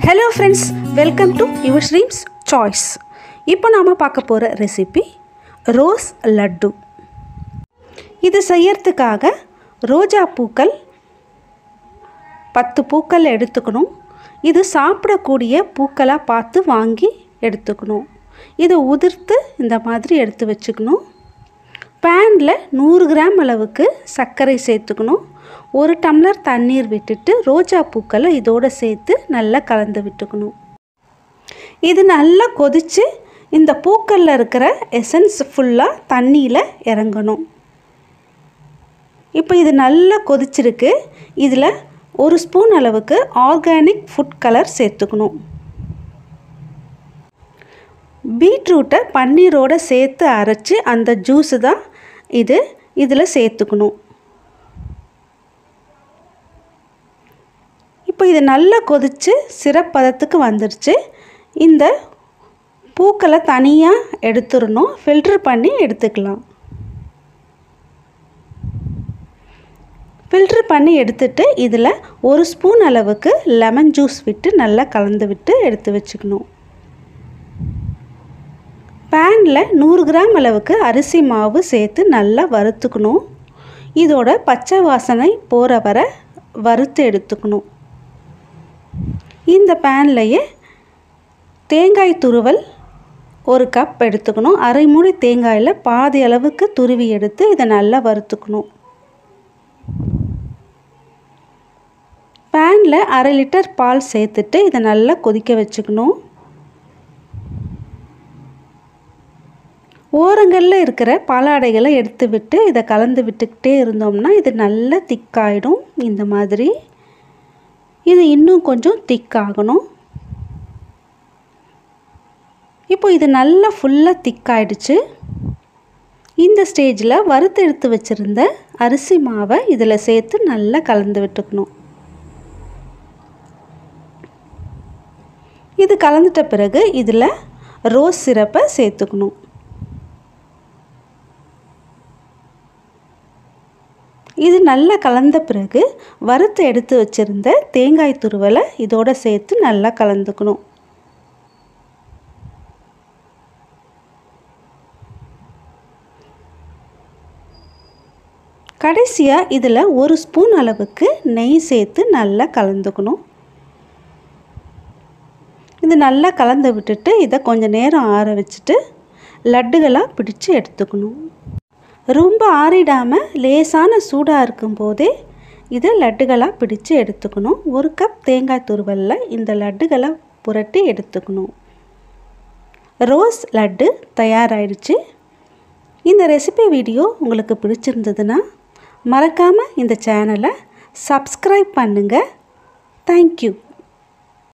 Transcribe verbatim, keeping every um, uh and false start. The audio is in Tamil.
Hello friends, welcome to your Dreams Choice. இப்போ நாம பார்க்க போற ரெசிபி ரோஸ் லட்டு. இது செய்யறதுக்காக ரோஜா பூக்கள் பத்து பூக்கள் எடுத்துக்கணும். இது சாப்பிடக்கூடிய பூக்களா பார்த்து வாங்கி எடுத்துக்கணும். இது உதிர்த்து இந்த மாதிரி எடுத்து வச்சுக்கணும். பேன்ல நூறு கிராம் அளவுக்கு சர்க்கரை சேர்த்துக்கணும். ஒரு டம்ளர் தண்ணீர் விட்டுட்டு ரோஜா பூக்களை இதோட சேர்த்து நல்லா கலந்து விட்டுக்கணும். இது நல்லா கொதிச்சு இந்த பூக்கள்ல இருக்கிற எசன்ஸ் ஃபுல்லா தண்ணியில இறங்கணும். இப்போ இது நல்லா கொதிச்சிருக்கு. இதுல ஒரு ஸ்பூன் அளவுக்கு ஆர்கானிக் ஃபுட் கலர் சேர்த்துக்கணும். பீட்ரூட்டை பன்னீரோட சேர்த்து அரைச்சு அந்த ஜூஸ் தான் இது இதுல சேர்த்துக்கணும். இப்போ இது நல்லா கொதிச்சு சிரப் பதத்துக்கு வந்துருச்சு. இந்த பூக்களை தனியாக எடுத்துடணும். ஃபில்டர் பண்ணி எடுத்துக்கலாம். ஃபில்டர் பண்ணி எடுத்துட்டு இதில் ஒரு ஸ்பூன் அளவுக்கு லெமன் ஜூஸ் விட்டு நல்லா கலந்து விட்டு எடுத்து வச்சுக்கணும். பேனில் நூறு கிராம் அளவுக்கு அரிசி மாவு சேர்த்து நல்லா வறுத்துக்கணும். இதோட பச்சை வாசனை போகிற வரை வறுத்து எடுத்துக்கணும். இந்த பேன்லையே தேங்காய் துருவல் ஒரு கப் எடுத்துக்கணும். அரை மூடி தேங்காயில் பாதி அளவுக்கு துருவி எடுத்து இதை நல்லா வறுத்துக்கணும். பேனில் அரை லிட்டர் பால் சேர்த்துட்டு இதை நல்லா கொதிக்க வச்சுக்கணும். ஓரங்களில் இருக்கிற பாலாடைகளை எடுத்து விட்டு இதை கலந்து விட்டுக்கிட்டே இருந்தோம்னா இது நல்லா திக்காயிடும். இந்த மாதிரி இது இன்னும் கொஞ்சம் திக்காகணும். இப்போ இது நல்லா ஃபுல்லாக திக்காயிடுச்சு. இந்த ஸ்டேஜில் வறுத்து எடுத்து வச்சுருந்த அரிசி மாவை இதில் சேர்த்து நல்லா கலந்து விட்டுக்கணும். இது கலந்துட்ட பிறகு இதில் ரோஸ் சிரப்பை சேர்த்துக்கணும். இது நல்லா கலந்த பிறகு வறுத்து எடுத்து வச்சுருந்த தேங்காய் துருவலை இதோட சேர்த்து நல்லா கலந்துக்கணும். கடைசியாக இதில் ஒரு ஸ்பூன் அளவுக்கு நெய் சேர்த்து நல்லா கலந்துக்கணும். இது நல்லா கலந்து விட்டுட்டு இதை கொஞ்சம் நேரம் ஆற வச்சுட்டு லட்டுகளாக பிடிச்சு எடுத்துக்கணும். ரொம்ப ஆறிடாமல் லேசான சூடாக இருக்கும்போதே இதை லட்டுகளாக பிடிச்சு எடுத்துக்கணும். ஒரு கப் தேங்காய் துருவலில் இந்த லட்டுகளை புரட்டி எடுத்துக்கணும். ரோஸ் லட்டு தயாராகிடுச்சு. இந்த ரெசிபி வீடியோ உங்களுக்கு பிடிச்சிருந்ததுன்னா மறக்காமல் இந்த சேனலை சப்ஸ்கிரைப் பண்ணுங்கள். தேங்க்யூ.